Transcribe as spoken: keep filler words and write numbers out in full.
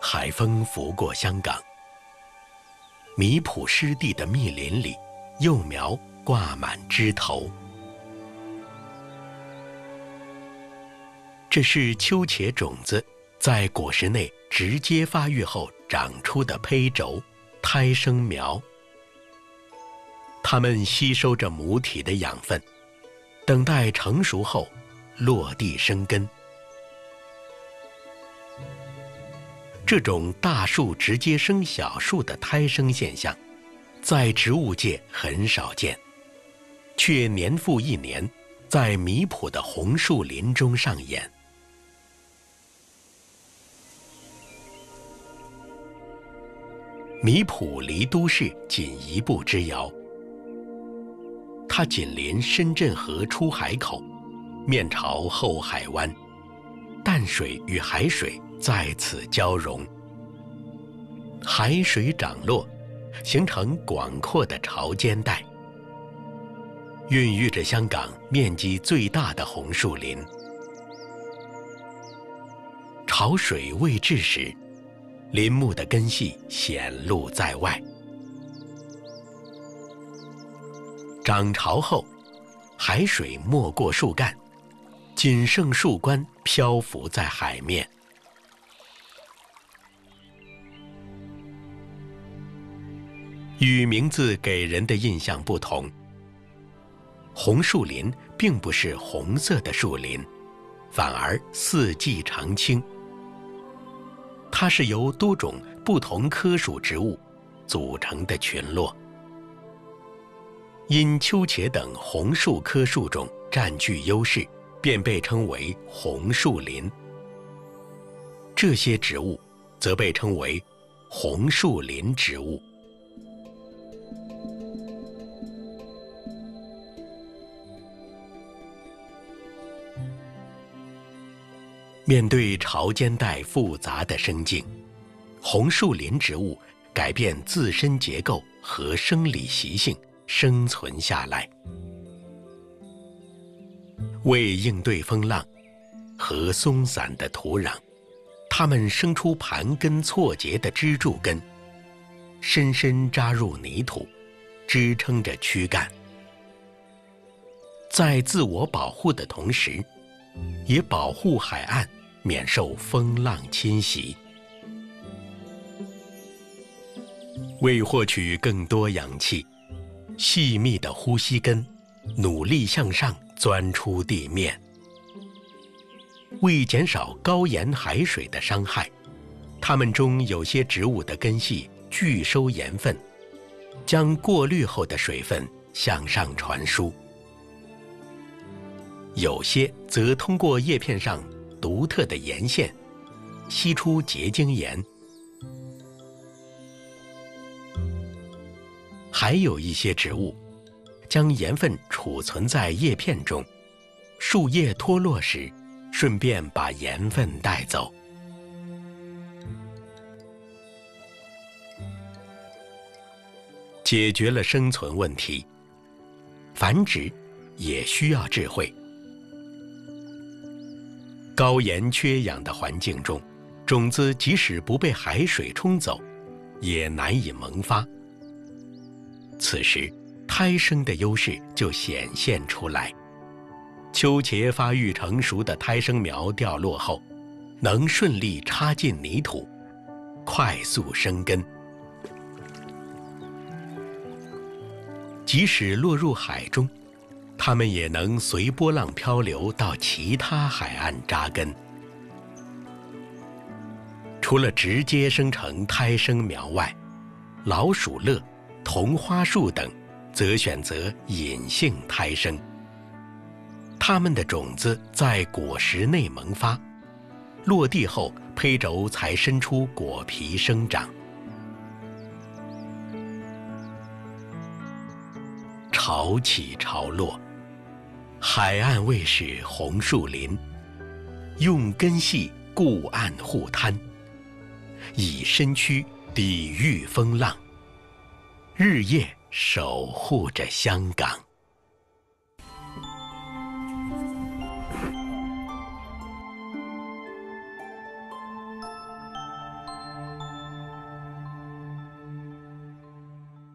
海风拂过香港，米埔湿地的密林里，幼苗挂满枝头。这是秋茄种子在果实内直接发育后长出的胚轴胎生苗，它们吸收着母体的养分，等待成熟后落地生根。这种大树直接生小树的胎生现象，在植物界很少见，却年复一年在米埔的红树林中上演。米埔离都市仅一步之遥，它紧邻深圳河出海口，面朝后海湾，淡水与海水在此交融，海水涨落，形成广阔的潮间带，孕育着香港面积最大的红树林。潮水未至时，林木的根系显露在外；涨潮后，海水没过树干，仅剩树冠漂浮在海面。与名字给人的印象不同，红树林并不是红色的树林，反而四季常青。它是由多种不同科属植物组成的群落，因秋茄等红树科树种占据优势，便被称为红树林。这些植物则被称为红树林植物。面对潮间带复杂的生境，红树林植物改变自身结构和生理习性，生存下来。为应对风浪和松散的土壤，它们生出盘根错节的支柱根，深深扎入泥土，支撑着躯干。在自我保护的同时，也保护海岸免受风浪侵袭。为获取更多氧气，细密的呼吸根努力向上钻出地面。为减少高盐海水的伤害，它们中有些植物的根系拒收盐分，将过滤后的水分向上传输。有些则通过叶片上独特的盐线吸出结晶盐。还有一些植物将盐分储存在叶片中，树叶脱落时顺便把盐分带走。解决了生存问题，繁殖也需要智慧。高盐缺氧的环境中，种子即使不被海水冲走，也难以萌发。此时，胎生的优势就显现出来。秋茄发育成熟的胎生苗掉落后，能顺利插进泥土，快速生根。即使落入海中，它们也能随波浪漂流到其他海岸扎根。除了直接生成胎生苗外，老鼠乐、同花树等则选择隐性胎生。它们的种子在果实内萌发，落地后胚轴才伸出果皮生长。潮起潮落，海岸卫士红树林，用根系固岸护滩，以身躯抵御风浪，日夜守护着香港。